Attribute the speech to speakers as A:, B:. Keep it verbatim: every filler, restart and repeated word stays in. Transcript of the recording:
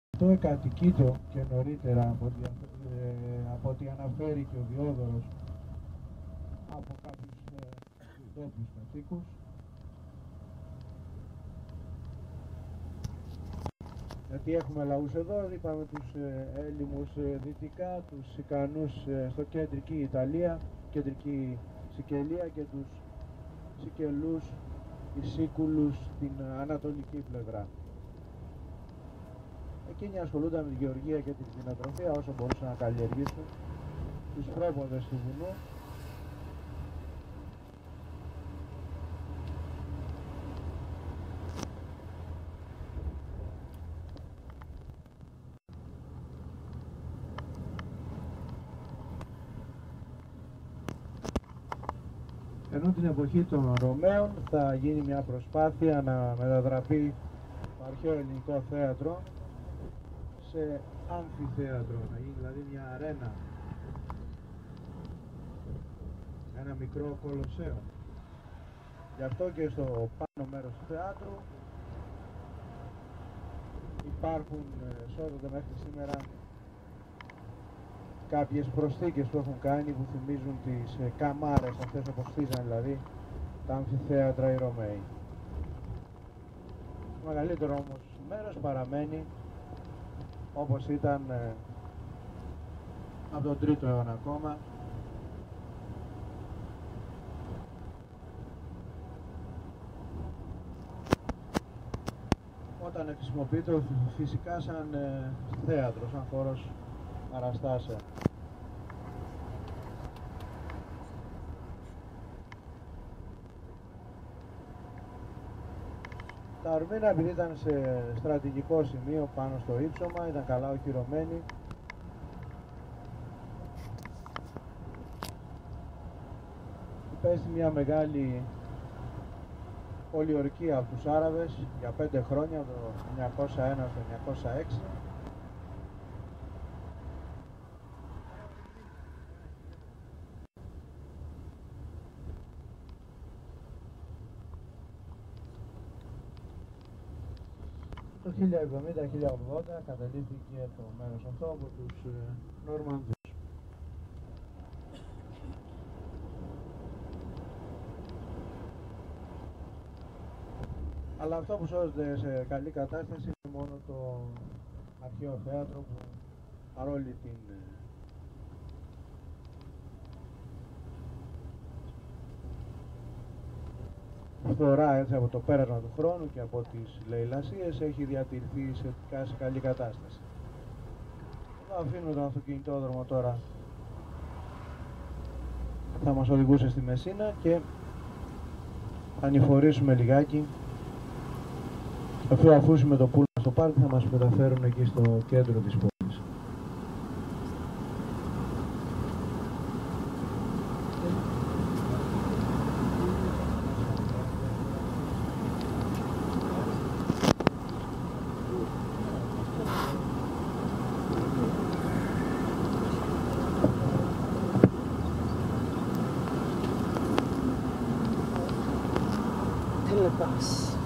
A: Αυτό εκατοικείτο και νωρίτερα από ό,τι, ε, από ό,τι αναφέρει και ο Διόδωρος από κάποιους ε, ντόπιους κατοίκους. Γιατί έχουμε λαούς εδώ, είπαμε τους ε, Έλληνους ε, δυτικά, τους Ικανούς ε, στο κεντρική Ιταλία, κεντρική Σικελία και τους Σικελούς, οι Σίκουλους στην ανατολική πλευρά. Εκείνοι ασχολούνταν με τη γεωργία και την κτηνοτροφία όσο μπορούσαν να καλλιεργήσουν τους πρέποδες του βουνού. Ενώ την εποχή των Ρωμαίων θα γίνει μια προσπάθεια να μετατραπεί το αρχαίο ελληνικό θέατρο σε αμφιθέατρο, να γίνει δηλαδή μια αρένα, ένα μικρό κολοσσέο. Γι' αυτό και στο πάνω μέρος του θεάτρου υπάρχουν, σώζονται μέχρι σήμερα κάποιες προσθήκες που έχουν κάνει που θυμίζουν τις ε, καμάρες αυτές όπως χτίζαν δηλαδή τα αμφιθέατρα οι Ρωμαίοι. Το μεγαλύτερο όμως μέρος παραμένει όπως ήταν ε, από τον τρίτο αιώνα ακόμα, όταν χρησιμοποιείται φυσικά σαν ε, θέατρο, σαν χώρος παραστάσεων. Τα Αρμίνα, επειδή ήταν σε στρατηγικό σημείο πάνω στο ύψωμα, ήταν καλά οχυρωμένοι, υπέστη μια μεγάλη πολιορκία από τους Άραβες για πέντε χρόνια, από το εννιακόσια ένα στο εννιακόσια έξι. Το χίλια εβδομήντα χίλια ογδόντα καταλήφθηκε το μέρος αυτό από τους ε, Νορμανδούς. Αλλά αυτό που σώζεται σε καλή κατάσταση είναι μόνο το αρχαίο θέατρο που παρόλη την φθορά έτσι από το πέρασμα του χρόνου και από τις λαιλασίες έχει διατηρηθεί σε, σε καλή κατάσταση. Εδώ αφήνουμε τον αυτοκινητόδρομο τώρα, θα μας οδηγούσε στη Μεσίνα και θα ανηφορήσουμε λιγάκι. Αφού αφούσουμε το πούλμα στο πάρκι θα μας μεταφέρουν εκεί στο κέντρο της πόλης.
B: Τέλος.